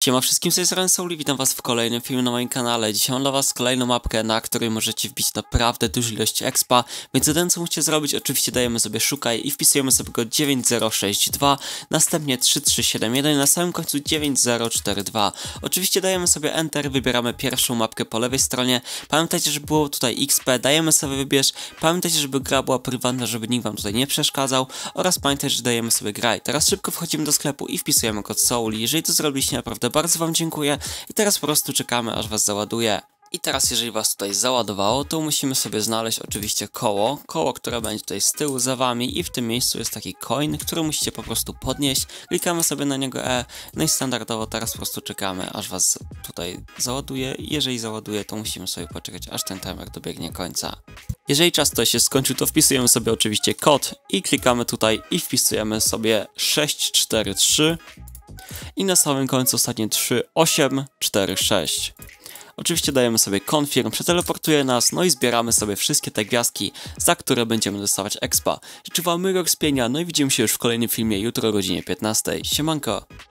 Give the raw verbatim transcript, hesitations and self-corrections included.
Siema wszystkim, z tej strony Soul, witam was w kolejnym filmie na moim kanale. Dzisiaj mam dla was kolejną mapkę, na której możecie wbić naprawdę dużą ilość expa, więc jedyne co musicie zrobić, oczywiście dajemy sobie szukaj i wpisujemy sobie go dziewięć zero sześć dwa, następnie trzy trzy siedem jeden i na samym końcu dziewięć zero cztery dwa. Oczywiście dajemy sobie enter, wybieramy pierwszą mapkę po lewej stronie. Pamiętajcie, że było tutaj X P, dajemy sobie wybierz, pamiętajcie, żeby gra była prywatna, żeby nikt wam tutaj nie przeszkadzał oraz pamiętajcie, że dajemy sobie graj. Teraz szybko wchodzimy do sklepu i wpisujemy kod Soul. Jeżeli to zrobiliście, naprawdę bardzo wam dziękuję i teraz po prostu czekamy, aż was załaduje. I teraz jeżeli was tutaj załadowało, to musimy sobie znaleźć oczywiście koło, koło, które będzie tutaj z tyłu za wami i w tym miejscu jest taki coin, który musicie po prostu podnieść, klikamy sobie na niego E, no i standardowo teraz po prostu czekamy, aż was tutaj załaduje i jeżeli załaduje, to musimy sobie poczekać, aż ten timer dobiegnie końca. Jeżeli czas tutaj się skończył, to wpisujemy sobie oczywiście kod i klikamy tutaj i wpisujemy sobie sześć cztery trzy i na samym końcu ostatnie trzy osiem cztery sześć. Oczywiście dajemy sobie confirm, przeteleportuje nas, no i zbieramy sobie wszystkie te gwiazdki, za które będziemy dostawać expa. Życzę wam miłego spienia, no i widzimy się już w kolejnym filmie jutro o godzinie piętnastej. Siemanko!